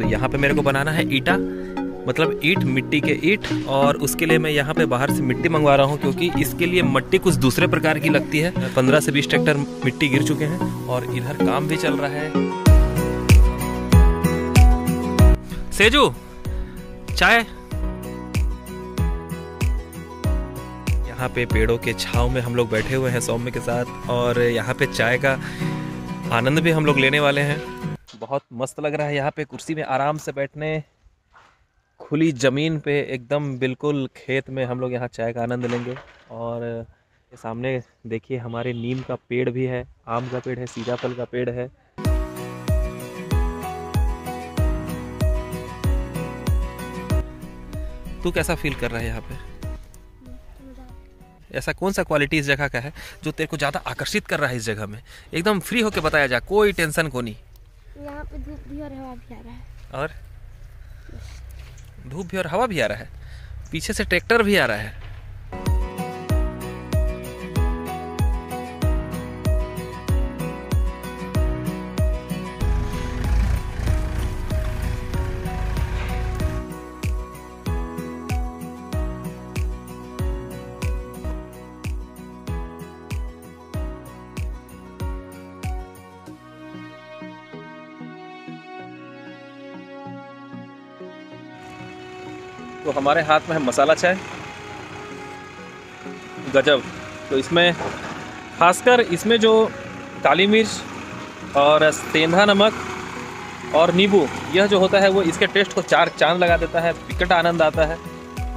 तो यहाँ पे मेरे को बनाना है ईटा, मतलब ईंट, मिट्टी के ईंट। और उसके लिए मैं यहाँ पे बाहर से मिट्टी मंगवा रहा हूँ, क्योंकि इसके लिए मिट्टी कुछ दूसरे प्रकार की लगती है। 15 से 20 ट्रैक्टर मिट्टी गिर चुके हैं और इधर काम भी चल रहा है। सेजू चाय। यहाँ पे पेड़ों के छांव में हम लोग बैठे हुए हैं सौम्य के साथ, और यहाँ पे चाय का आनंद भी हम लोग लेने वाले हैं। बहुत मस्त लग रहा है यहाँ पे कुर्सी में आराम से बैठने, खुली ज़मीन पे एकदम बिल्कुल खेत में हम लोग यहाँ चाय का आनंद लेंगे। और सामने देखिए हमारे नीम का पेड़ भी है, आम का पेड़ है, सीताफल का पेड़ है। तू कैसा फील कर रहा है यहाँ पे? ऐसा कौन सा क्वालिटी इस जगह का है जो तेरे को ज़्यादा आकर्षित कर रहा है इस जगह में? एकदम फ्री होके बताया जा, कोई टेंशन को नहीं। यहाँ पे धूप भी और हवा भी आ रहा है। और धूप भी और हवा भी आ रहा है, पीछे से ट्रैक्टर भी आ रहा है। तो हमारे हाथ में है मसाला चाय, गजब। तो इसमें खासकर इसमें जो काली मिर्च और सेंधा नमक और नींबू, यह जो होता है वो इसके टेस्ट को चार चांद लगा देता है, विकट आनंद आता है।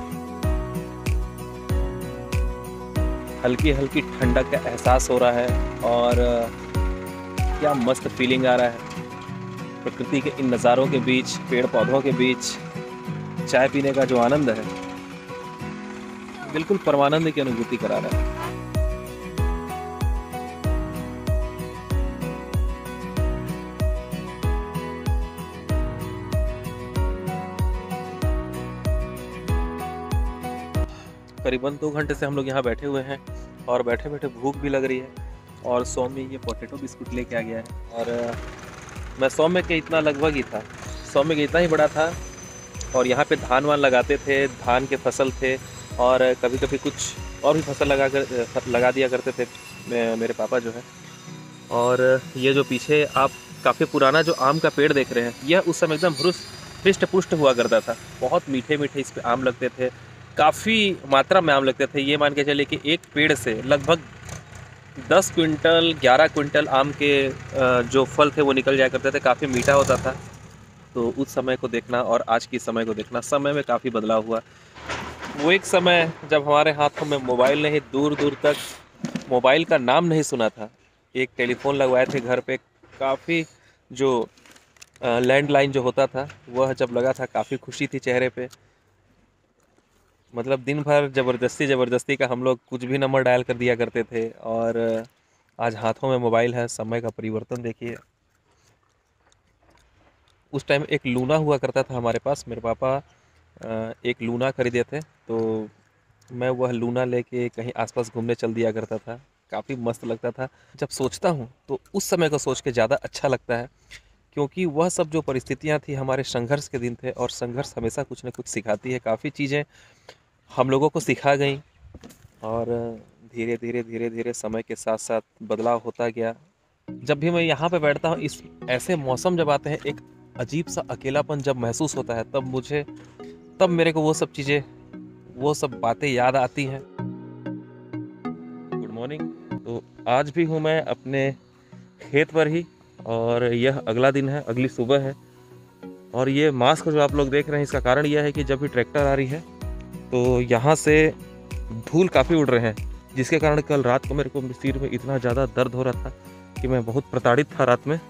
हल्की हल्की ठंडक का एहसास हो रहा है और क्या मस्त फीलिंग आ रहा है। प्रकृति के इन नज़ारों के बीच, पेड़ पौधों के बीच चाय पीने का जो आनंद है, बिल्कुल परमानंद की अनुभूति करा रहा है। करीबन 2 घंटे से हम लोग यहाँ बैठे हुए हैं और बैठे बैठे भूख भी लग रही है। और सौम्य ये पोटैटो बिस्कुट लेके आ गया है। और मैं सौम्य के इतना लगभग ही था, सौम्य के इतना ही बड़ा था। और यहाँ पे धान वान लगाते थे, धान के फसल थे, और कभी कभी कुछ और भी फसल लगा दिया करते थे मेरे पापा जो है। और ये जो पीछे आप काफ़ी पुराना जो आम का पेड़ देख रहे हैं, यह उस समय एकदम हृष्ट पुष्ट हुआ करता था। बहुत मीठे मीठे इस पे आम लगते थे, काफ़ी मात्रा में आम लगते थे। ये मान के चलिए कि एक पेड़ से लगभग 10 क्विंटल 11 क्विंटल आम के जो फल थे वो निकल जाया करते थे। काफ़ी मीठा होता था। तो उस समय को देखना और आज की समय को देखना, समय में काफ़ी बदलाव हुआ। वो एक समय जब हमारे हाथों में मोबाइल नहीं, दूर दूर तक मोबाइल का नाम नहीं सुना था। एक टेलीफोन लगवाए थे घर पे, काफ़ी जो लैंडलाइन जो होता था वह जब लगा था, काफ़ी खुशी थी चेहरे पे। मतलब दिन भर ज़बरदस्ती का हम लोग कुछ भी नंबर डायल कर दिया करते थे, और आज हाथों में मोबाइल है। समय का परिवर्तन देखिए। उस टाइम एक लूना हुआ करता था हमारे पास, मेरे पापा एक लूना खरीदे थे, तो मैं वह लूना लेके कहीं आसपास घूमने चल दिया करता था। काफ़ी मस्त लगता था। जब सोचता हूँ तो उस समय को सोच के ज़्यादा अच्छा लगता है, क्योंकि वह सब जो परिस्थितियाँ थी हमारे संघर्ष के दिन थे, और संघर्ष हमेशा कुछ न कुछ सिखाती है। काफ़ी चीज़ें हम लोगों को सिखा गई, और धीरे धीरे समय के साथ साथ बदलाव होता गया। जब भी मैं यहाँ पे बैठता हूँ, इस ऐसे मौसम जब आते हैं, एक अजीब सा अकेलापन जब महसूस होता है, तब मेरे को वो सब चीज़ें, वो सब बातें याद आती हैं। Good morning. तो आज भी हूँ मैं अपने खेत पर ही, और यह अगला दिन है, अगली सुबह है। और ये मास्क जो आप लोग देख रहे हैं, इसका कारण यह है कि जब भी ट्रैक्टर आ रही है तो यहाँ से धूल काफ़ी उड़ रहे हैं, जिसके कारण कल रात को मेरे को सिर में इतना ज़्यादा दर्द हो रहा था कि मैं बहुत प्रताड़ित था रात में।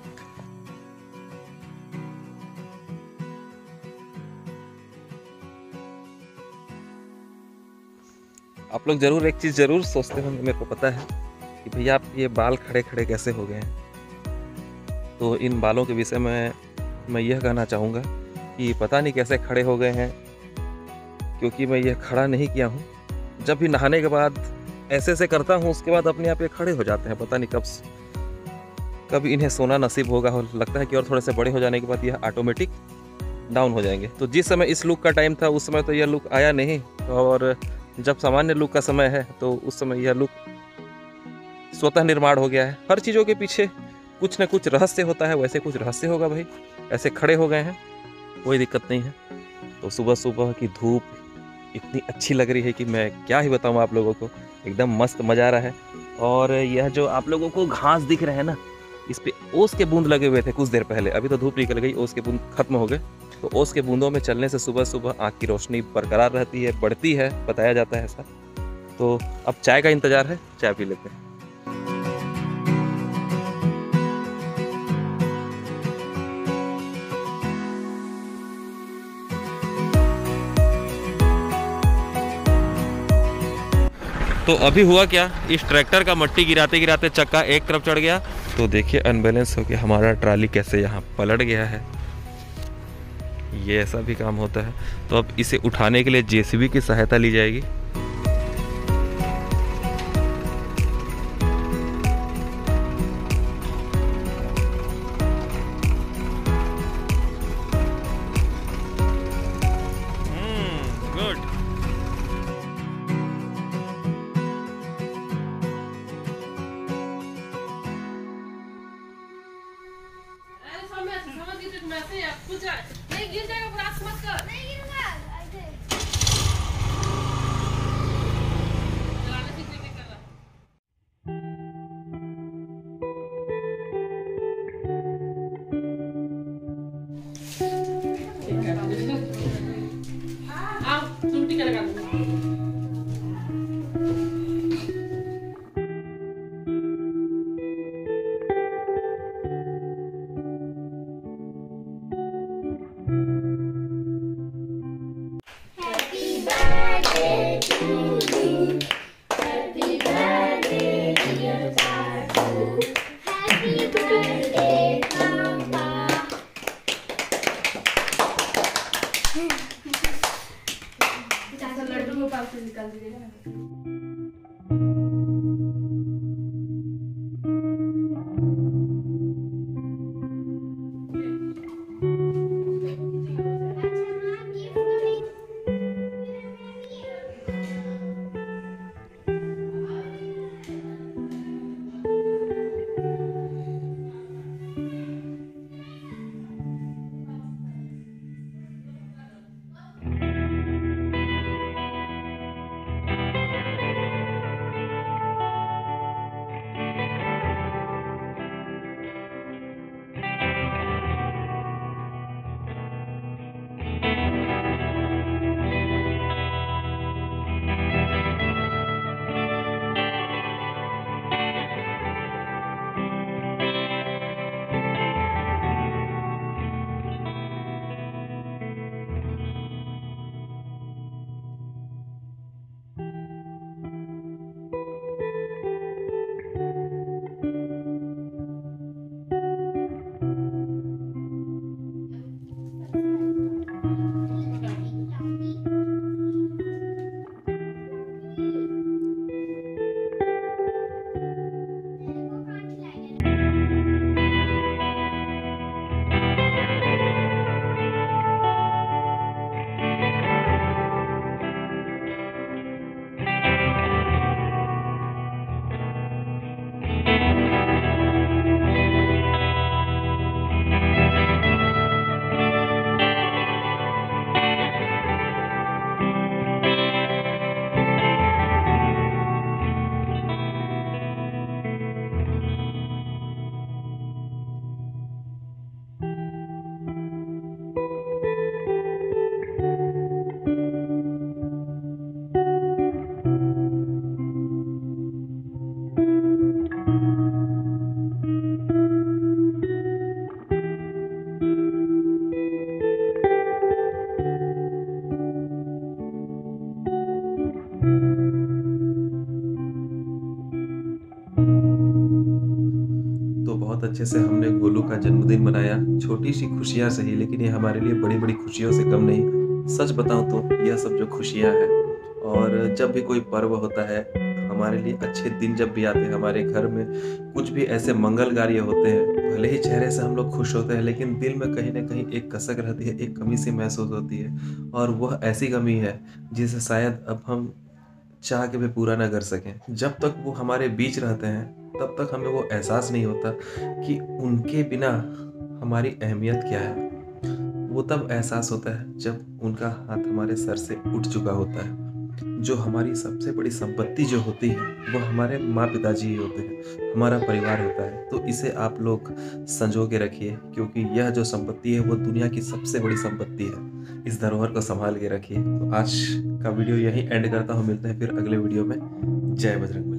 आप लोग ज़रूर एक चीज़ ज़रूर सोचते होंगे, मेरे को पता है, कि भैया आप ये बाल खड़े खड़े कैसे हो गए हैं। तो इन बालों के विषय में मैं यह कहना चाहूँगा कि पता नहीं कैसे खड़े हो गए हैं, क्योंकि मैं यह खड़ा नहीं किया हूँ। जब भी नहाने के बाद ऐसे करता हूँ, उसके बाद अपने आप ये खड़े हो जाते हैं। पता नहीं कब इन्हें सोना नसीब होगा। और लगता है कि और थोड़े से बड़े हो जाने के बाद यह ऑटोमेटिक डाउन हो जाएंगे। तो जिस समय इस लुक का टाइम था उस समय तो यह लुक आया नहीं, और जब सामान्य लुक का समय है तो उस समय यह लुक स्वतः निर्माण हो गया है। हर चीज़ों के पीछे कुछ न कुछ रहस्य होता है, वैसे कुछ रहस्य होगा भाई। ऐसे खड़े हो गए हैं, कोई दिक्कत नहीं है। तो सुबह सुबह की धूप इतनी अच्छी लग रही है कि मैं क्या ही बताऊँ आप लोगों को, एकदम मस्त मज़ा आ रहा है। और यह जो आप लोगों को घास दिख रहे हैं ना, इस पे ओस के बूंद लगे हुए थे कुछ देर पहले, अभी तो धूप निकल गई, ओस के बूंद खत्म हो गए। तो ओस के बूंदों में चलने से सुबह सुबह आँख की रोशनी बरकरार रहती है, बढ़ती है, बताया जाता है ऐसा। तो अब चाय का इंतज़ार है, चाय पी लेते हैं। तो अभी हुआ क्या, इस ट्रैक्टर का मट्टी गिराते गिराते चक्का एक तरफ चढ़ गया। तो देखिए अनबैलेंस होकर हमारा ट्राली कैसे यहाँ पलट गया है। ये ऐसा भी काम होता है। तो अब इसे उठाने के लिए जेसीबी की सहायता ली जाएगी। गुड। नहीं गिर जाएगा, प्रयास मत कर। नहीं गिरूंगा, ऐसे। चलाने सीखने में कर रहा है। आओ, छुट्टी करेगा। लड्डू गोपाल से निकाल दीजिएगा। बहुत अच्छे से हमने गोलू का जन्मदिन मनाया। छोटी सी खुशियाँ सही, लेकिन ये हमारे लिए बड़ी बड़ी खुशियों से कम नहीं। सच बताऊं तो यह सब जो खुशियाँ हैं, और जब भी कोई पर्व होता है हमारे लिए अच्छे दिन जब भी आते हैं, हमारे घर में कुछ भी ऐसे मंगल कार्य होते हैं, भले ही चेहरे से हम लोग खुश होते हैं लेकिन दिल में कहीं ना कहीं एक कसक रहती है, एक कमी सी महसूस होती है। और वह ऐसी कमी है जिसे शायद अब हम चाह के भी पूरा ना कर सकें। जब तक वो हमारे बीच रहते हैं तब तक हमें वो एहसास नहीं होता कि उनके बिना हमारी अहमियत क्या है। वो तब एहसास होता है जब उनका हाथ हमारे सर से उठ चुका होता है। जो हमारी सबसे बड़ी संपत्ति जो होती है वो हमारे माँ पिताजी ही होते हैं, हमारा परिवार होता है। तो इसे आप लोग संजो के रखिए, क्योंकि यह जो संपत्ति है वो दुनिया की सबसे बड़ी संपत्ति है। इस धरोहर को संभाल के रखिए। तो आज का वीडियो यहीं एंड करता हूँ, मिलते हैं फिर अगले वीडियो में। जय बजरंग बली।